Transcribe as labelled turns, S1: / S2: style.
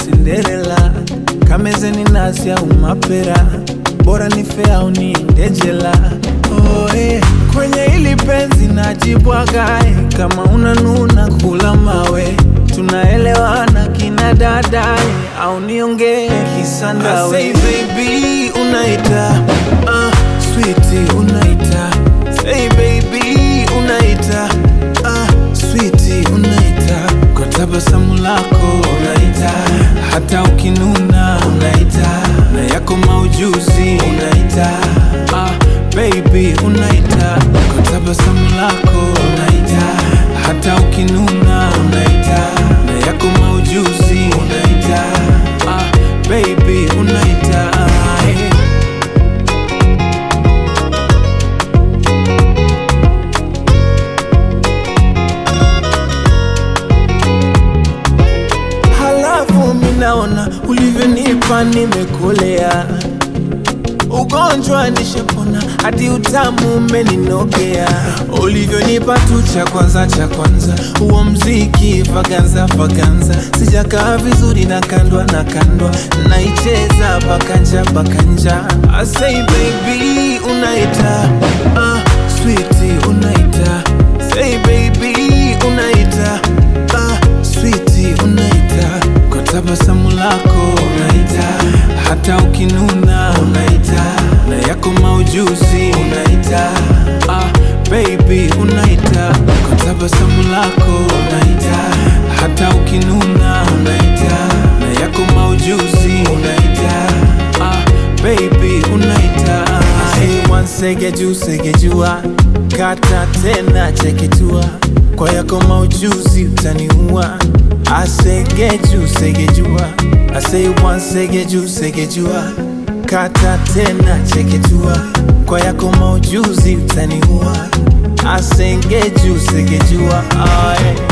S1: Cinderella, kameze ni nasi au mapera, bora ni fea au niende jela. Oh, kwenye hili penzi najibwaga, kama unanuna kula mawe, tunaelewana kina dada, au niongee kisandawe. I say baby unaita, sweetie unaita, say baby unaita, sweetie unaita, kwa tabasamu lako unaita, hata ukinuna unaita, na yako maujuzi unaita, baby unaita, kwa tabasamu lako unaita, hata ukinuna unaita, na yako maujuzi unaita, baby unaita. Halafu minaona ulivyonipa nimekolea, ugonjwa nishapona, hadi utamu umeninogea. Ulivyonipa tu cha kwanza, huo mziki vaganza, sijakaa vizuri na kandwa, naicheza bakanja. I say baby unaita, sweetie unaita, say baby unaita, sweetie unaita, kwa tabasamu lako unaita, hata ukinuna unaita, na yako maujuzi unaita, baby unaita, kwa tabasamu lako unaita, hata ukinuna unaita, na yako maujuzi unaita, baby unaita. Say one segejua, kata tena cheketua, kwa yako maujuzi utaniua. I say segejua, I say one segejua, kata tena cheketua, kwa yako maujuzi utaniua. I say segejua,